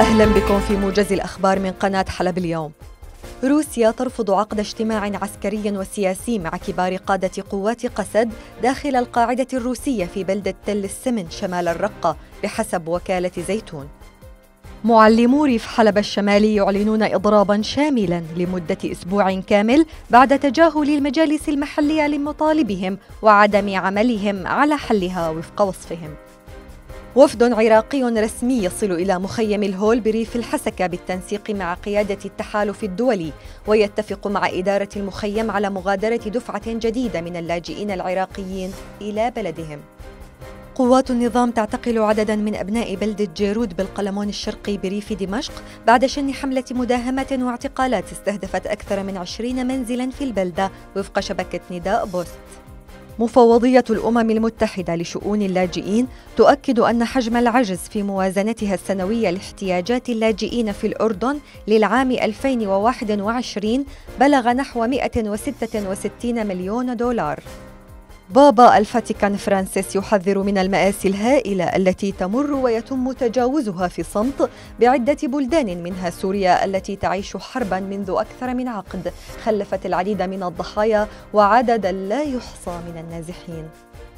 أهلا بكم في موجز الأخبار من قناة حلب اليوم. روسيا ترفض عقد اجتماع عسكري وسياسي مع كبار قادة قوات قسد داخل القاعدة الروسية في بلدة تل السمن شمال الرقة بحسب وكالة زيتون. معلمو ريف حلب الشمالي يعلنون إضراباً شاملاً لمدة أسبوع كامل بعد تجاهل المجالس المحلية لمطالبهم وعدم عملهم على حلها وفق وصفهم. وفد عراقي رسمي يصل إلى مخيم الهول بريف الحسكة بالتنسيق مع قيادة التحالف الدولي، ويتفق مع إدارة المخيم على مغادرة دفعة جديدة من اللاجئين العراقيين إلى بلدهم. قوات النظام تعتقل عدداً من أبناء بلدة جيرود بالقلمون الشرقي بريف دمشق بعد شن حملة مداهمة واعتقالات استهدفت أكثر من 20 منزلاً في البلدة وفق شبكة نداء بوست. مفوضية الأمم المتحدة لشؤون اللاجئين تؤكد أن حجم العجز في موازنتها السنوية لاحتياجات اللاجئين في الأردن للعام 2021 بلغ نحو 166 مليون دولار. بابا الفاتيكان فرانسيس يحذر من المآسي الهائلة التي تمر ويتم تجاوزها في صمت بعدة بلدان منها سوريا التي تعيش حربا منذ أكثر من عقد خلفت العديد من الضحايا وعددا لا يحصى من النازحين.